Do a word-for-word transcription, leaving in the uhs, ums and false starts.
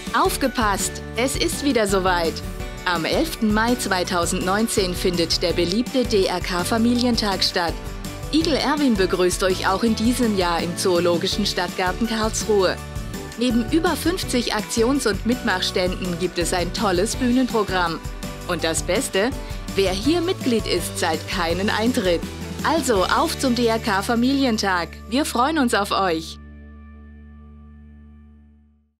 Aufgepasst! Es ist wieder soweit! Am elften Mai zweitausendneunzehn findet der beliebte D R K-Familientag statt. Igel Erwin begrüßt euch auch in diesem Jahr im Zoologischen Stadtgarten Karlsruhe. Neben über fünfzig Aktions- und Mitmachständen gibt es ein tolles Bühnenprogramm. Und das Beste, wer hier Mitglied ist, zahlt keinen Eintritt. Also auf zum D R K-Familientag. Wir freuen uns auf euch!